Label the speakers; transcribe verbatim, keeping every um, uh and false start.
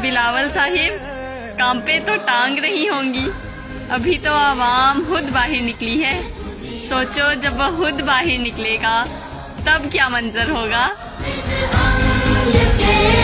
Speaker 1: बिलावल साहिब, काम पे तो टांग रही होंगी। अभी तो आवाम खुद बाहर निकली है। सोचो जब वह खुद बाहर निकलेगा तब क्या मंजर होगा।